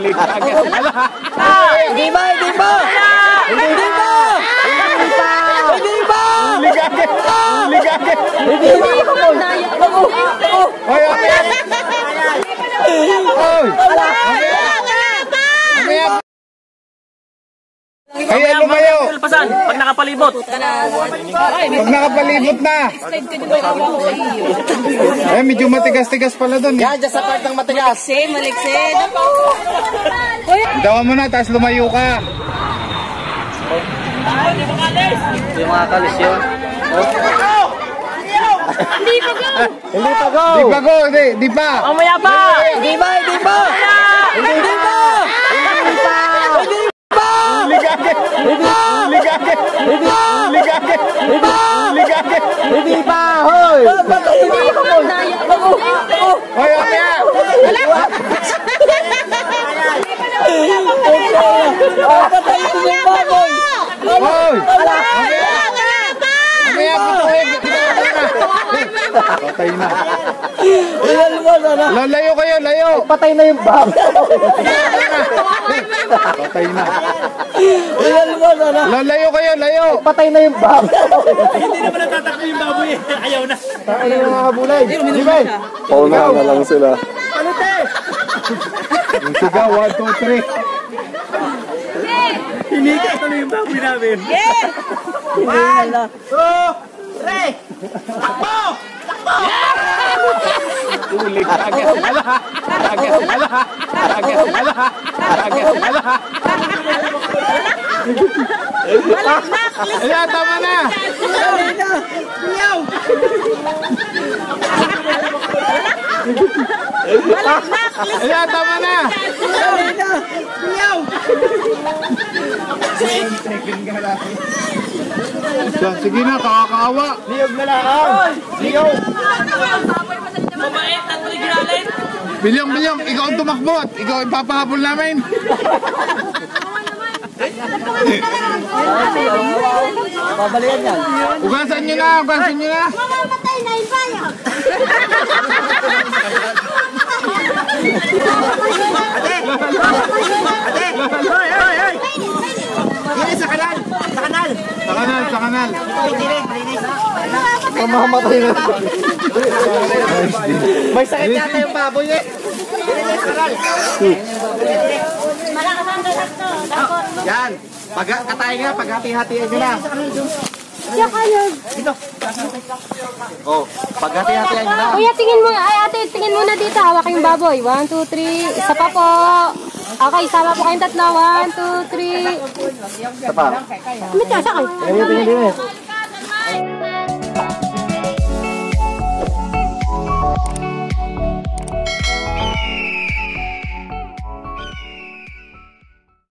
Hindi ba? Hindi ba? Hindi ba? Hindi ba? Ligagay! Ligagay! Hindi ba? Hoy, okay! Hoy! Kaya lumayo! Pag nakapalibot. Pag nakapalibot na! Eh, medyo matigas-tigas pala doon. Yan, dyan sa part ng matigas. Maliksin. Dawa mo na, tapos lumayo ka. Yung mga kalis yun. Hindi pa go. Hindi pa go. Di pa go, di pa. Mamaya pa. Hindi ba? Hindi ba? Hindi ba? Hindi ba? Ligagay! Ligagay! Ligagay! Ligagay! Hindi ba? Hoy! Hoy, okay! Patay ko yung baboy! Hoy! Mamaya putuhin! Patay na. Layo kayo, layo! Patay na yung baboy! Patay na. Layo kayo, layo! Patay na yung baboy! Hindi naman natatakbo yung baboy. Ayaw na. Ano yung mga bulay? Di ba? Pauna na lang sila. Yung sigaw, 1, 2, 3. Hinigas na yung baboy namin. Yes! 1, 2, 3. Takbo! Takbo! Ulit agad. Agad. Ayan, tama na. Ayan, tama na. Sige na, kakakaawa. Niyog na lang! Niyog! Mabait at originalin. Bilyong, ikaw ang tumakbo at ikaw ang papahabol namin. Babalian yan. Ugasan nyo na. Mamamatay na yung bayan. Sa kanal. Mamamatay na. May sakit yata yung baboy eh. Malakas ang dasak to. Yan. Katayin nga, paghati-hatian nyo na. Siya kayo. Oh, paghati-hatian nyo na. Kuya, tingin mo. Ay, ate, tingin muna dito. Hawak yung baboy. 1, 2, 3. Isa pa po. Okay, sama po kayong tatlo. 1, 2, 3. Isa pa. Kumit ka, sakay. Tingin.